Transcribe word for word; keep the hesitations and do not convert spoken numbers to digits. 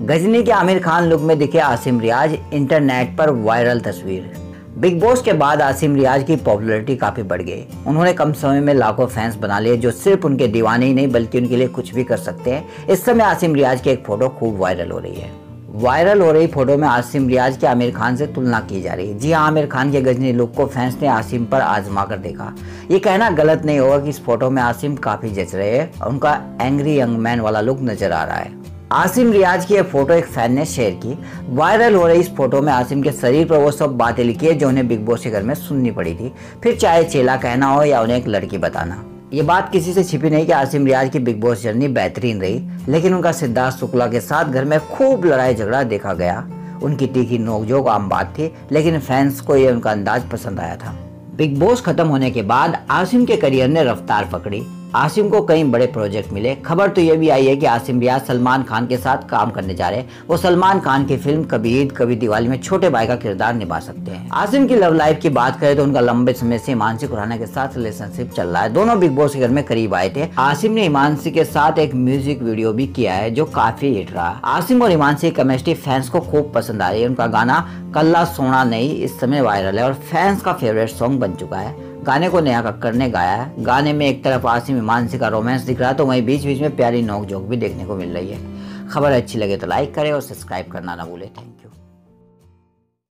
गजनी के आमिर खान लुक में दिखे आसिम रियाज, इंटरनेट पर वायरल तस्वीर। बिग बॉस के बाद आसिम रियाज की पॉपुलैरिटी काफी बढ़ गई। उन्होंने कम समय में लाखों फैंस बना लिए जो सिर्फ उनके दीवाने ही नहीं बल्कि उनके लिए कुछ भी कर सकते हैं। इस समय आसिम रियाज की एक फोटो खूब वायरल हो रही है। वायरल हो रही फोटो में आसिम रियाज की आमिर खान से तुलना की जा रही है। जी हाँ, आमिर खान के गजनी लुक को फैंस ने आसिम पर आजमा कर देखा। ये कहना गलत नहीं होगा कि इस फोटो में आसिम काफी जच रहे हैं और उनका एंग्री यंग मैन वाला लुक नजर आ रहा है। आसिम रियाज की एक फोटो एक फैन ने शेयर की। वायरल हो रही इस फोटो में आसिम के शरीर पर वो सब बातें लिखी है जो उन्हें बिग बॉस के घर में सुननी पड़ी थी, फिर चाहे चेला कहना हो या उन्हें एक लड़की बताना। ये बात किसी से छिपी नहीं कि आसिम रियाज की बिग बॉस जर्नी बेहतरीन रही, लेकिन उनका सिद्धार्थ शुक्ला के साथ घर में खूब लड़ाई झगड़ा देखा गया। उनकी तीखी नोकझोंक आम बात थी, लेकिन फैंस को ये उनका अंदाज पसंद आया था। बिग बॉस खत्म होने के बाद आसिम के करियर ने रफ्तार पकड़ी। आसिम को कई बड़े प्रोजेक्ट मिले। खबर तो ये भी आई है कि आसिम रियाज सलमान खान के साथ काम करने जा रहे हैं। वो सलमान खान की फिल्म कभी ईद कभी दिवाली में छोटे भाई का किरदार निभा सकते हैं। आसिम की लव लाइफ की बात करें तो उनका लंबे समय से हिमांशी खुराना के साथ रिलेशनशिप चल रहा है। दोनों बिग बॉस के घर में करीब आए थे। आसिम ने हिमांशी के साथ एक म्यूजिक वीडियो भी किया है जो काफी हिट रहा। आसिम और हिमांशी की केमिस्ट्री फैंस को खूब पसंद आ रही है। उनका गाना कल्ला सोना नहीं इस समय वायरल है और फैंस का फेवरेट सॉन्ग बन चुका है। गाने को नेहा कक्कड़ ने गाया है। गाने में एक तरफ आसिम हिमांशी का रोमांस दिख रहा है तो वहीं बीच बीच में प्यारी नोक झोंक भी देखने को मिल रही है। खबर अच्छी लगे तो लाइक करें और सब्सक्राइब करना ना भूलें। Thank you.